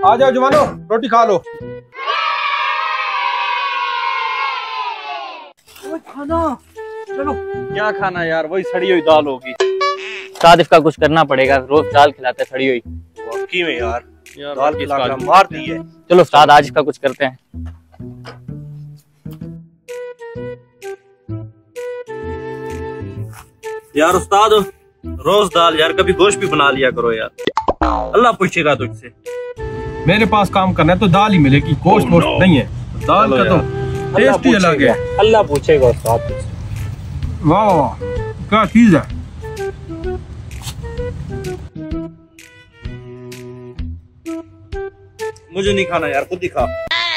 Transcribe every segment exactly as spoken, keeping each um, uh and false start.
आ जाओ जवानो, रोटी खा लो। खाना चलो। क्या खाना यार, वही सड़ी हुई दाल होगी। उस्ताद इसका कुछ करना पड़ेगा, रोज दाल खिलाते सड़ी हुई। वाकई में यार, यार दाल की लाकड़ा मार दी है। चलो उस्ताद आज इसका कुछ करते हैं। यार उस्ताद, रोज दाल यार, कभी गोश्त भी बना लिया करो यार, अल्लाह पूछेगा तुझसे। मेरे पास काम करना है तो दाल ही मिलेगी, गोश्त वोश्त नहीं है। दाल का तो टेस्ट ही अलग है। अल्लाह पूछेगा उस्ताद तुझसे। वाह वाह, क्या चीज है। मुझे नहीं खाना यार, खुद ही खा।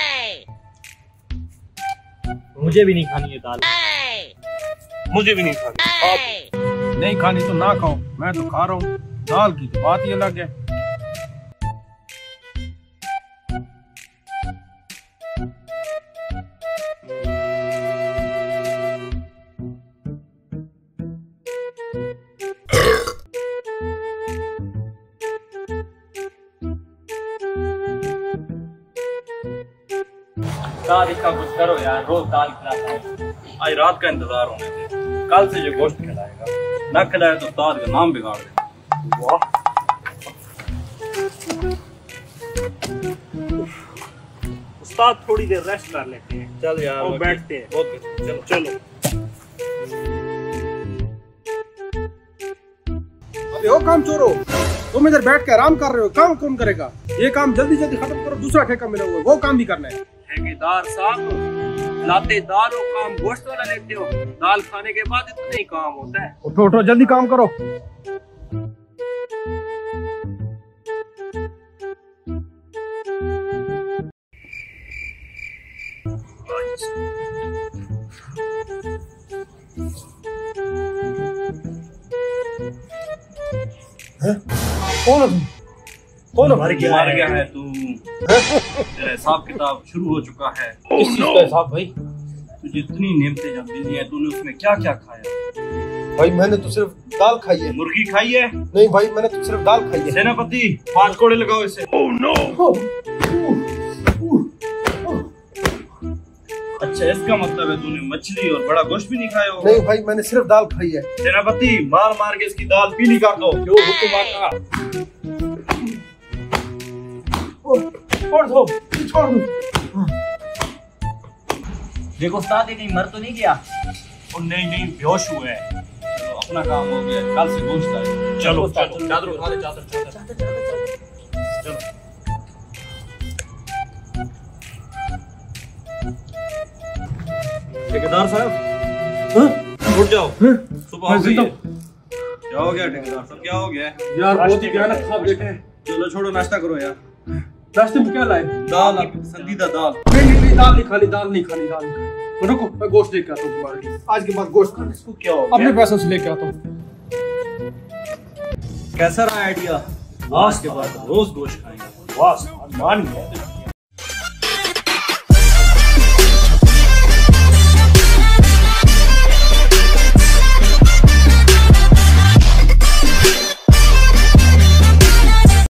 मुझे भी नहीं खानी है दाल। मुझे भी नहीं खानी। नहीं खानी तो ना खाओ, मैं तो खा रहा हूँ। दाल की तो बात ही अलग है। उस्ताद इसका कुछ करो यार, रोज दाल खिलाता है। आज रात का इंतजार होने दे, कल से जो गोश्त खिलाएगा, ना खिलाए तो उस्ताद का नाम बिगाड़ देगा। वाह, उस्ताद थोड़ी देर रेस्ट कर लेते हैं। चल यार, और बैठते हैं। ओके चलो चलो। अबे ओ काम चोरो, तुम इधर बैठ के आराम कर रहे हो, काम कौन करेगा? ये काम जल्दी जल्दी खत्म करो, दूसरा ठेका मिला हुआ है, वो काम भी करना है। ठेकेदार साहब, लाते दाल हो, काम गोश्त वाला लेते हो। दाल खाने के बाद इतना ही काम होता है। उठो उठो, जल्दी काम करो। कौन है तुम? कौन मर गया मर गया है तू। तेरा हिसाब किताब शुरू हो चुका है। किस चीज का हिसाब भाई? तुझे इतनी नेमतें जब मिली है, तूने उसमें क्या क्या खाया? भाई मैंने तो सिर्फ दाल खाई है। मुर्गी खाई है? नहीं भाई, मैंने तो सिर्फ दाल खाई है। सेनापति, पांच कोड़े लगाओ इसे। Oh no. अच्छा, इसका मतलब है तूने मछली और बड़ा गोश्त भी नहीं खाया होगा? नहीं भाई, मैंने सिर्फ दाल खाई है। सेनापति, मार मार के इसकी दाल पीली कर दो। जो हुक्म आता। छोड़ दो, छोड़ दो। देखो उस्ताद, ये कहीं मर तो नहीं गया? और नहीं नहीं, बेहोश हुआ है। चलो, अपना काम हो गया, कल से गोश्त आए। चलो चलो, चादर उठा दे, चादर चादर चलो। ठेकेदार साहब, उठ जाओ, सुबह हो गई है। क्या हो गया ठेकेदार साहब, क्या हो गया? यार बहुत ही भयानक ख्वाब देखे। चलो छोड़ो, नाश्ता करो यार। नाश्ते में क्या लाए? दाल, आपकी पसंदीदा दाल। नहीं नहीं नहीं, दाल नहीं खानी, दाल नहीं खानी, दाल नहीं खानी। रुको, मैं गोश्त लेके आता हूँ तुम्हारे लिए। आज के बाद गोश्त खाने। इसको क्या हो गया? अपने पैसों से लेके आता हूँ। कैसा रहा आइडिया? आज के बाद रोज गोश्त खाएंगे। वाह, मान गया।